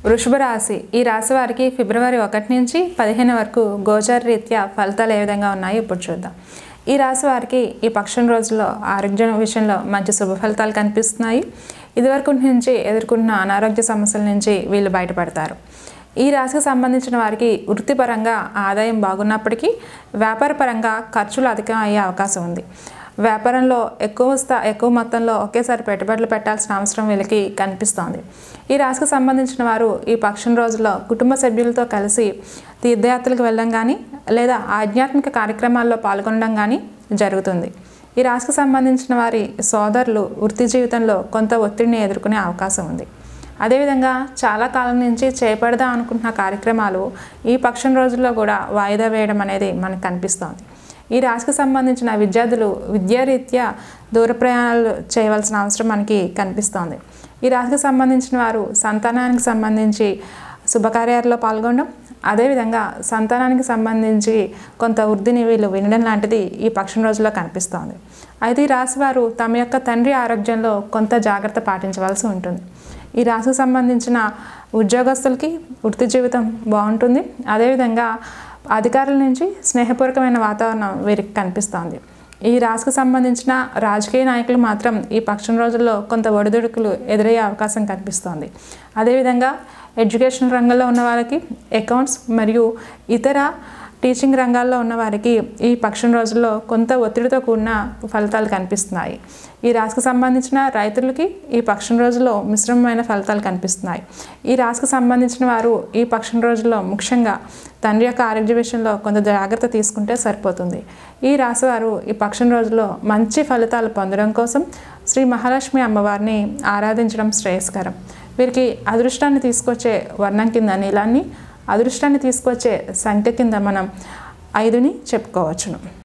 వృషభ రాశి ఈ రాశి వారికి ఫిబ్రవరి 1 నుంచి 15 వరకు గోచార రీత్యా ఫలితాలు ఏ విధంగా ఉన్నాయో ఇప్పుడు చూద్దాం. ఈ రాశి వారికి ఈ పక్షం రోజుల్లో ఆరోగ్యం విషయంలో మంచి శుభ ఫలితాలు కనిపిస్తున్నాయి. ఇదివరకు నుంచి ఎదుర్కొన్న అనారోగ్య సమస్యల నుంచి వీళ్ళు బయటపడతారు. ఈ రాశికి సంబంధించిన వారికి వృత్తిపరంగా ఆదాయం బాగున్నప్పటికీ వ్యాపారపరంగా ఖర్చులు అధికం అయ్యే అవకాశం ఉంది. వ్యాపారంలో ఎక్కువ మొత్తంలో ఒకేసారి పెట్టుబడులు పెట్టాల్సిన అవసరం వీళ్ళకి కనిపిస్తోంది. ఈ రాశికి సంబంధించిన వారు ఈ పక్షం రోజుల్లో కుటుంబ సభ్యులతో కలిసి తీర్థయాత్రలకు వెళ్ళడం కానీ లేదా ఆధ్యాత్మిక కార్యక్రమాల్లో పాల్గొనడం కానీ జరుగుతుంది. ఈ రాశికి సంబంధించిన వారి సోదరులు వృత్తి జీవితంలో కొంత ఒత్తిడిని ఎదుర్కొనే అవకాశం ఉంది. అదేవిధంగా చాలా కాలం నుంచి చేపడదాం అనుకుంటున్న కార్యక్రమాలు ఈ పక్షం రోజుల్లో కూడా వాయిదా వేయడం అనేది మనకు కనిపిస్తోంది. ఈ రాశికి సంబంధించిన విద్యార్థులు విద్యారీత్యా దూర ప్రయాణాలు చేయవలసిన అవసరం మనకి కనిపిస్తోంది. ఈ రాశికి సంబంధించిన వారు సంతానానికి సంబంధించి శుభకార్యాల్లో పాల్గొనడం, అదేవిధంగా సంతానానికి సంబంధించి కొంత వృద్ధిని వీళ్ళు వినడం లాంటిది ఈ పక్షం రోజుల్లో కనిపిస్తోంది. అయితే ఈ రాశి వారు తమ యొక్క తండ్రి ఆరోగ్యంలో కొంత జాగ్రత్త పాటించవలసి ఉంటుంది. ఈ రాశికి సంబంధించిన ఉద్యోగస్తులకి వృత్తి జీవితం బాగుంటుంది. అదేవిధంగా అధికారుల నుంచి స్నేహపూర్వకమైన వాతావరణం వీరికి కనిపిస్తోంది. ఈ రాశికి సంబంధించిన రాజకీయ నాయకులు మాత్రం ఈ పక్షం రోజుల్లో కొంత ఒడిదుడుకులు ఎదురయ్యే అవకాశం కనిపిస్తోంది. అదేవిధంగా ఎడ్యుకేషన్ రంగంలో ఉన్న వారికి, అకౌంట్స్ మరియు ఇతర టీచింగ్ రంగాల్లో ఉన్న వారికి ఈ పక్షం రోజుల్లో కొంత ఒత్తిడితో కూడిన ఫలితాలు కనిపిస్తున్నాయి. ఈ రాశికి సంబంధించిన రైతులకి ఈ పక్షం రోజుల్లో మిశ్రమమైన ఫలితాలు కనిపిస్తున్నాయి. ఈ రాశికి సంబంధించిన వారు ఈ పక్షం రోజుల్లో ముఖ్యంగా తండ్రి యొక్క ఆరోగ్య విషయంలో కొంత జాగ్రత్త తీసుకుంటే సరిపోతుంది. ఈ రాశి వారు ఈ పక్షం రోజుల్లో మంచి ఫలితాలు పొందడం కోసం శ్రీ మహాలక్ష్మి అమ్మవారిని ఆరాధించడం శ్రేయస్కరం. వీరికి అదృష్టాన్ని తీసుకొచ్చే వర్ణం కింద నీలాన్ని, అదృష్టాన్ని తీసుకొచ్చే సంఖ్య కింద మనం 5ని చెప్పుకోవచ్చును.